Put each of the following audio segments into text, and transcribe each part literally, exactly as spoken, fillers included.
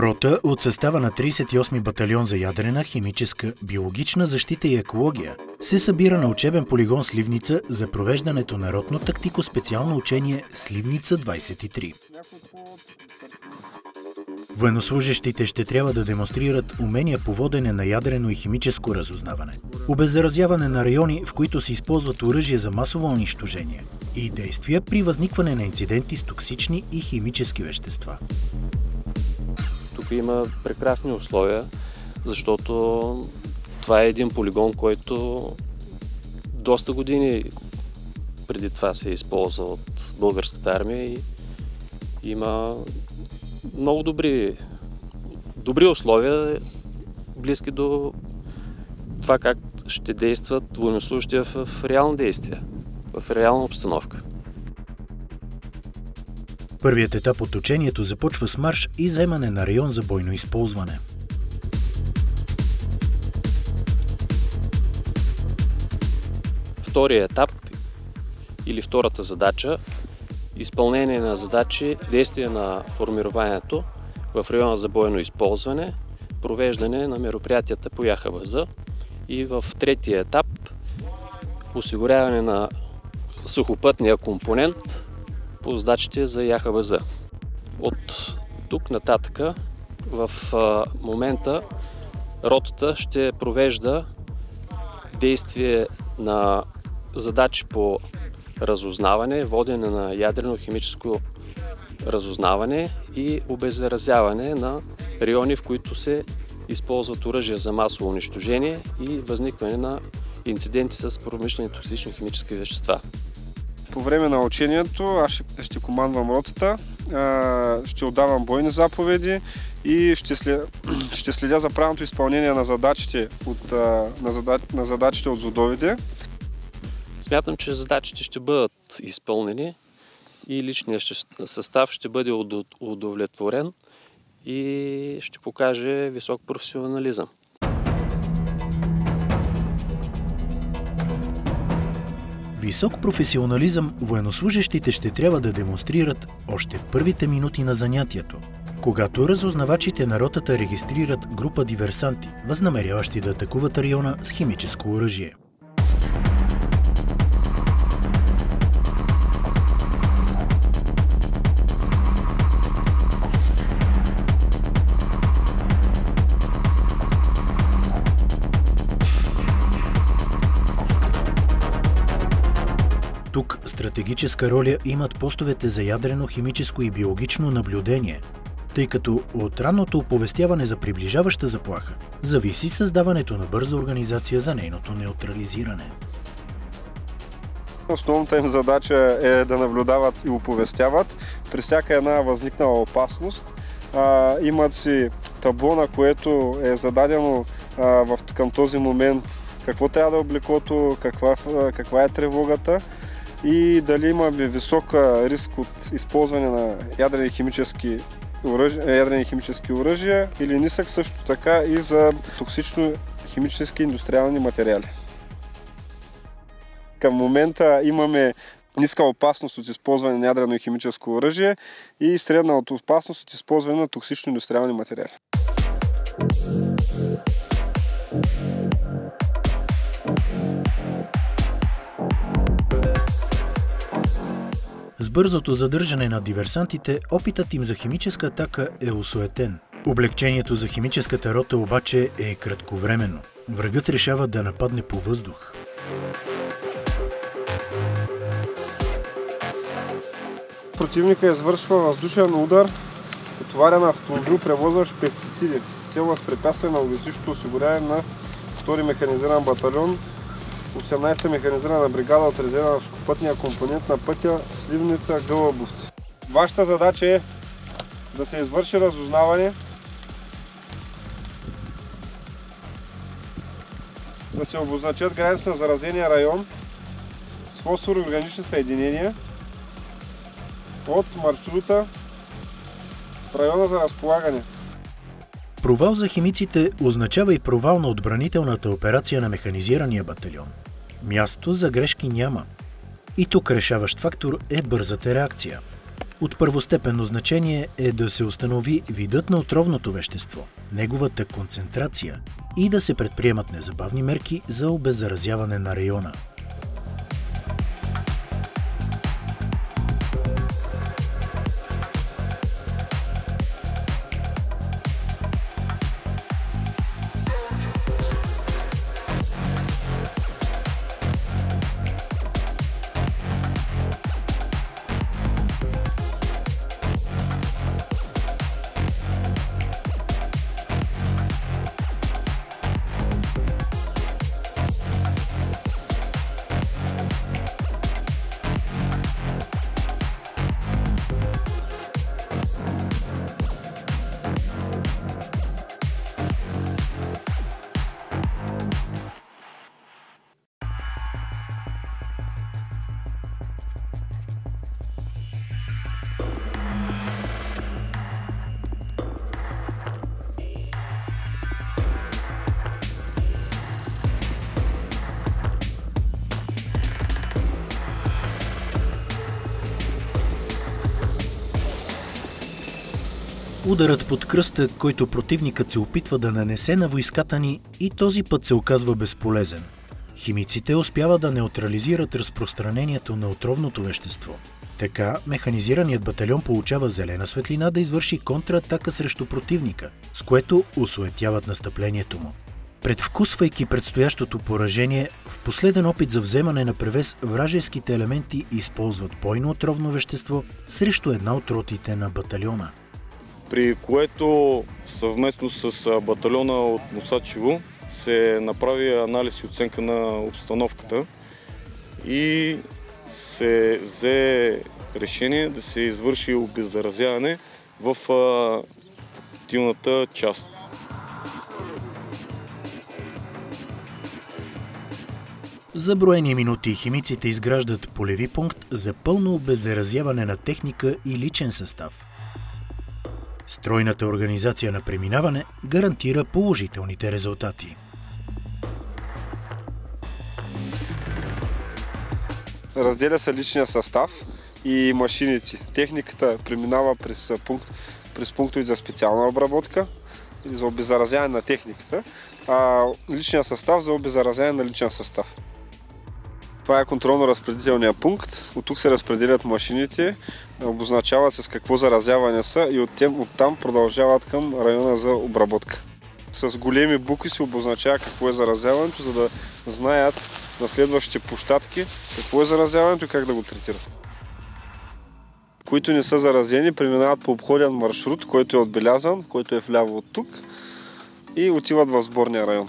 Рота от състава на тридесет и осми батальон за ядрена, химическа, биологична защита и екология се събира на учебен полигон Сливница за провеждането на ротно тактико-специално учение Сливница двадесет и три. Военнослужещите ще трябва да демонстрират умения по водене на ядрено и химическо разузнаване, обеззаразяване на райони, в които се използват оръжия за масово унищожение и действия при възникване на инциденти с токсични и химически вещества. Тук има прекрасни условия, защото това е един полигон, който доста години преди това се е използвал от българската армия и има много добри, добри условия, близки до това как ще действат военнослужащите в, в реални действия, в реална обстановка. Първият етап от учението започва с марш и заемане на район за бойно използване. Вторият етап или втората задача – изпълнение на задачи, действие на формированието в района за бойно използване, провеждане на мероприятията по Я Х В З и в третия етап – осигуряване на сухопътния компонент по задачите за Я Х В З. От тук нататък в момента ротата ще провежда действие на задачи по разузнаване, водене на ядрено-химическо разузнаване и обеззаразяване на райони, в които се използват оръжия за масово унищожение и възникване на инциденти с промишлени токсични химически вещества. По време на учението аз ще командвам ротата, ще отдавам бойни заповеди и ще следя, ще следя за правилното изпълнение на задачите от, на задач, на задачите от зодовите. Смятам, че задачите ще бъдат изпълнени и личният състав ще бъде удовлетворен и ще покаже висок професионализъм. Висок професионализъм военнослужещите ще трябва да демонстрират още в първите минути на занятието, когато разузнавачите на ротата регистрират група диверсанти, възнамеряващи да атакуват района с химическо оръжие. Тук стратегическа роля имат постовете за ядрено, химическо и биологично наблюдение, тъй като от ранното оповестяване за приближаваща заплаха зависи създаването на бърза организация за нейното неутрализиране. Основната им задача е да наблюдават и оповестяват при всяка една възникнала опасност. А, имат си табло, на което е зададено а, в, към този момент какво трябва да е облеклото, каква, каква е тревогата и дали имаме висок риск от използване на ядрени химически оръжия, ядрени химически оръжия или нисък също така и за токсично химически индустриални материали. Към момента имаме ниска опасност от използване на ядрено и химическо оръжие и средна опасност от използване на токсично индустриални материали. С бързото задържане на диверсантите, опитът им за химическа атака е осуетен. Облегчението за химическата рота обаче е кратковременно. Врагът решава да нападне по въздух. Противника извършва въздушен удар по товарен автомобил, превозващ пестициди, с цел възпрепятстване на логистичното осигуряване на втори механизиран батальон, осемнадесета механизирана бригада от резерва на сухопътния компонент на пътя Сливница – Гълъбовци. Вашата задача е да се извърши разузнаване, да се обозначат границите на заразения район с фосфор и органични съединения от маршрута в района за разполагане. Провал за химиците означава и провал на отбранителната операция на механизирания батальон. Място за грешки няма. И тук решаващ фактор е бързата реакция. От първостепенно значение е да се установи видът на отровното вещество, неговата концентрация и да се предприемат незабавни мерки за обеззаразяване на района. Ударът под кръста, който противникът се опитва да нанесе на войската ни, и този път се оказва безполезен. Химиците успяват да неутрализират разпространението на отровното вещество. Така, механизираният батальон получава зелена светлина да извърши контратака срещу противника, с което осуетяват настъплението му. Предвкусвайки предстоящото поражение, в последен опит за вземане на превес, вражеските елементи използват бойно отровно вещество срещу една от ротите на батальона. При което съвместно с батальона от Мусачево се направи анализ и оценка на обстановката и се взе решение да се извърши обеззаразяване в тилната част. За броени минути химиците изграждат полеви пункт за пълно обеззаразяване на техника и личен състав. Стройната организация на преминаване гарантира положителните резултати. Разделя се личния състав и машините. Техниката преминава през, пункт, през пунктове за специална обработка или за обеззаразяване на техниката, а личния състав за обеззаразяване на личен състав. Това е контролно-разпределителният пункт. От тук се разпределят машините, обозначават се с какво заразяване са и оттам продължават към района за обработка. С големи букви се обозначава какво е заразяването, за да знаят на следващите площадки какво е заразяването и как да го третират. Които не са заразени, преминават по обходен маршрут, който е отбелязан, който е вляво от тук, и отиват в сборния район.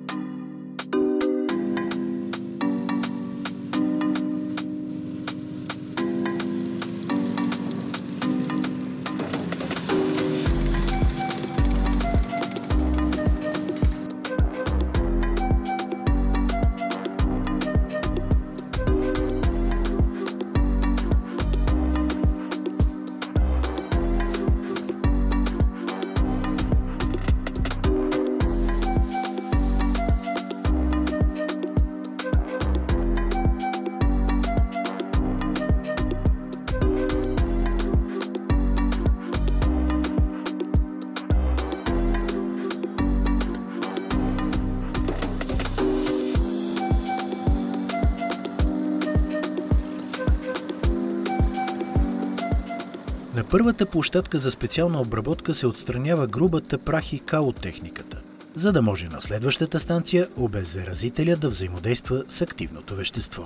На първата площадка за специална обработка се отстранява грубата прах и кал от техниката, за да може на следващата станция обеззаразителя да взаимодейства с активното вещество.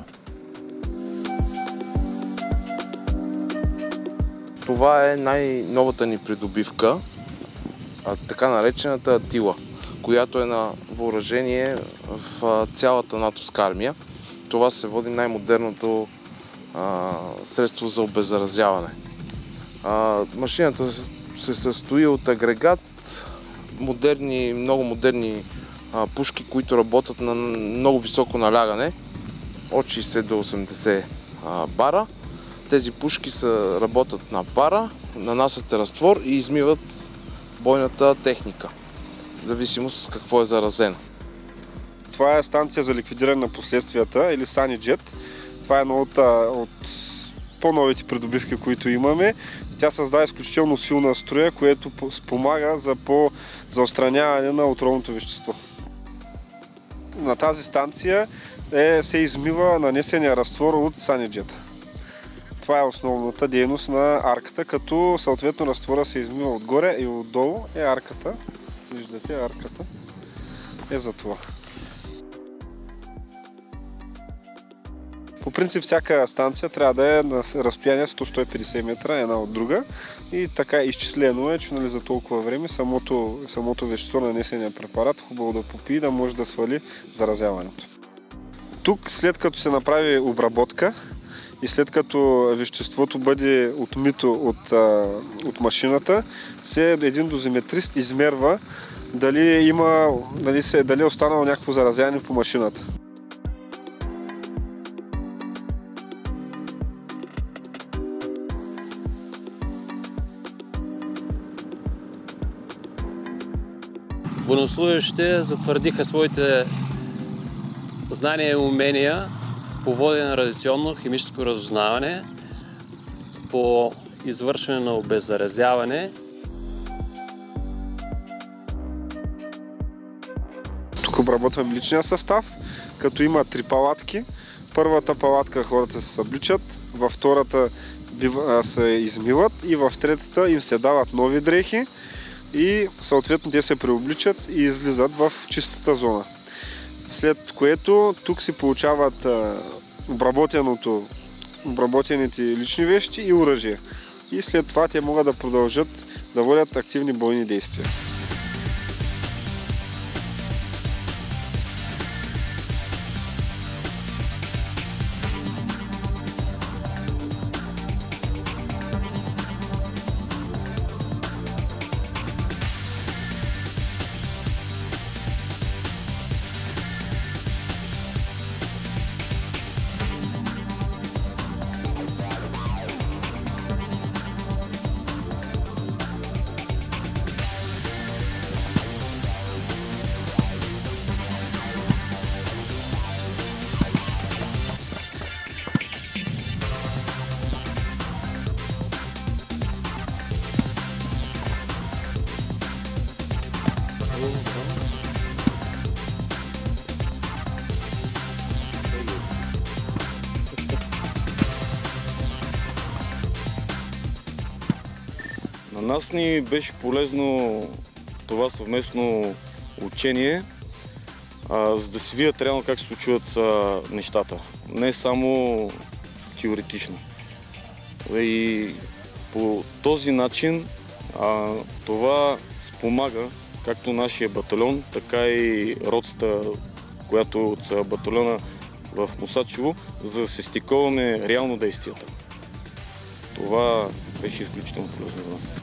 Това е най-новата ни придобивка, така наречената Атила, която е на въоръжение в цялата натовска армия. Това се води най-модерното средство за обеззаразяване. А, машината се състои от агрегат, модерни, много модерни а, пушки, които работят на много високо налягане, от шейсет до осемдесет а, бара. Тези пушки са, работят на пара, нанасят разтвор и измиват бойната техника, в зависимост какво е заразено. Това е станция за ликвидиране на последствията или Саниджет. Това е едно от, от по-новите придобивки, които имаме. Тя създава изключително силна струя, което спомага за, по, за отстраняване на отровното вещество. На тази станция е, се измива нанесения разтвор от саниджета. Това е основната дейност на арката, като съответно разтвора се измива отгоре и отдолу е арката. Виждате, арката е за това. По принцип всяка станция трябва да е на разстояние сто до сто и петдесет метра една от друга и така изчислено е, че нали, за толкова време самото, самото вещество на нанесения препарат хубаво да попие, да може да свали заразяването. Тук след като се направи обработка и след като веществото бъде отмито от, от машината, се един дозиметрист измерва дали, има, дали, се, дали е останало някакво заразяване по машината. Военнослужещите затвърдиха своите знания и умения по водене на радиационно химическо разузнаване, по извършване на обеззаразяване. Тук обработвам личния състав, като има три палатки. Първата палатка хората се събличат, във втората се измиват и в третата им се дават нови дрехи и съответно те се преобличат и излизат в чистата зона. След което тук се получават обработеното, обработените лични вещи и оръжие. И след това те могат да продължат да водят активни бойни действия. На нас ни беше полезно това съвместно учение, а, за да си видят реално как се случват а, нещата. Не само теоретично. И по този начин а, това спомага както нашия батальон, така и ротата, която е от батальона в Мусачево, за да се стиковаме реално действията. Това беше изключително полезно за нас.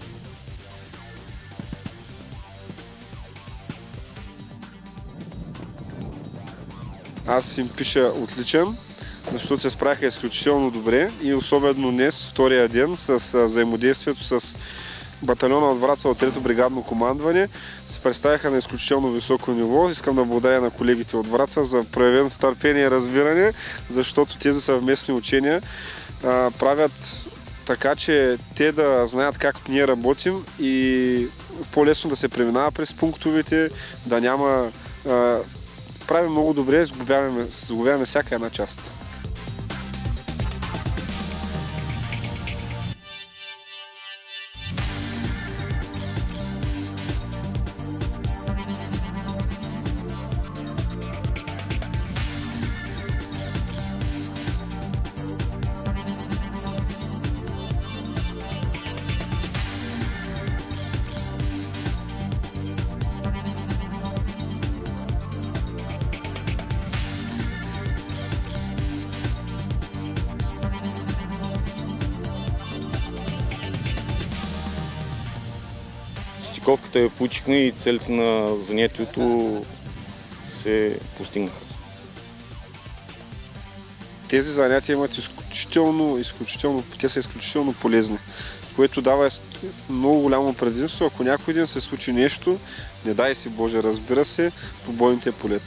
Аз им пиша отличен, защото се справиха изключително добре и особено днес, втория ден, с взаимодействието с батальона от Враца от трето бригадно командване, се представиха на изключително високо ниво. Искам да благодаря на колегите от Враца за проявеното търпение и разбиране, защото тези съвместни учения а, правят така, че те да знаят как ние работим и по-лесно да се преминава през пунктовете, да няма... А, правим много добре, сглобяваме, сглобяваме всяка една част. Стиковката я получихме и целите на занятието се постигнаха. Тези занятия имат изключително, изключително, те са изключително полезни, което дава много голямо предимство, ако някой ден се случи нещо, не дай си Боже, разбира се, по бойните полета.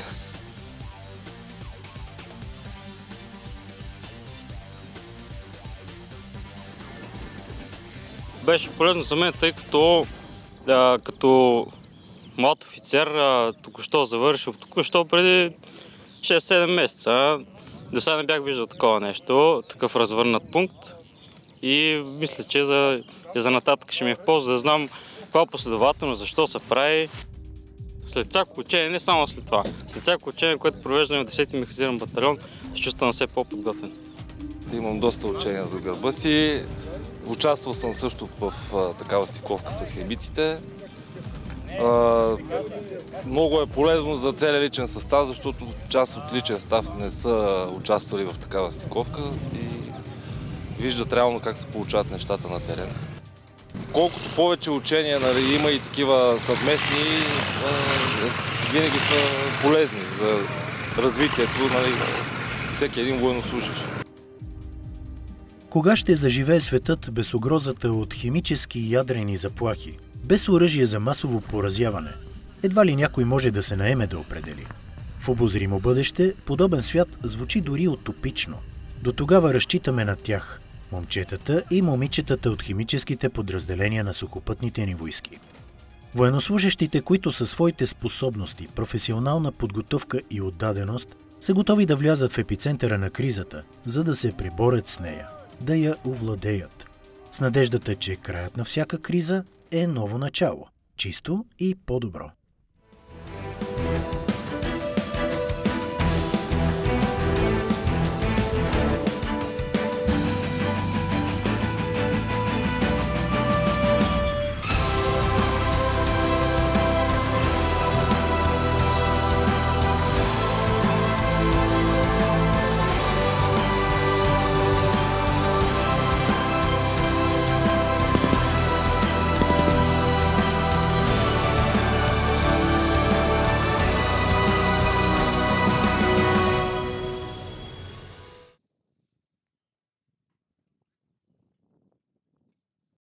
беше полезно за мен, тъй като а, като млад офицер, а, току-що завършил, току-що преди шест-седем месеца. До сега не бях виждал такова нещо, такъв развърнат пункт. И мисля, че за, и за нататък ще ми е в полза да знам каква последователно, защо се прави. След всяко учение, не само след това, след всяко учение, което провеждаме в десети механизиран батальон, се чувствам все по-подготвен. Имам доста учения за гърба си. Участвал съм също в а, такава стиковка с химиците. А, много е полезно за целия личен състав, защото част от личен състав не са участвали в такава стиковка и виждат реално как се получават нещата на терен. Колкото повече учения, нали, има и такива съвместни, а, винаги са полезни за развитието, нали, всеки един военнослужещ. Кога ще заживее светът без угрозата от химически и ядрени заплахи, без оръжие за масово поразяване? Едва ли някой може да се наеме да определи. В обозримо бъдеще подобен свят звучи дори утопично. До тогава разчитаме на тях, момчетата и момичетата от химическите подразделения на сухопътните ни войски. Военнослужещите, които със своите способности, професионална подготовка и отдаденост, са готови да влязат в епицентъра на кризата, за да се преборят с нея, да я овладеят. С надеждата, че краят на всяка криза е ново начало, чисто и по-добро.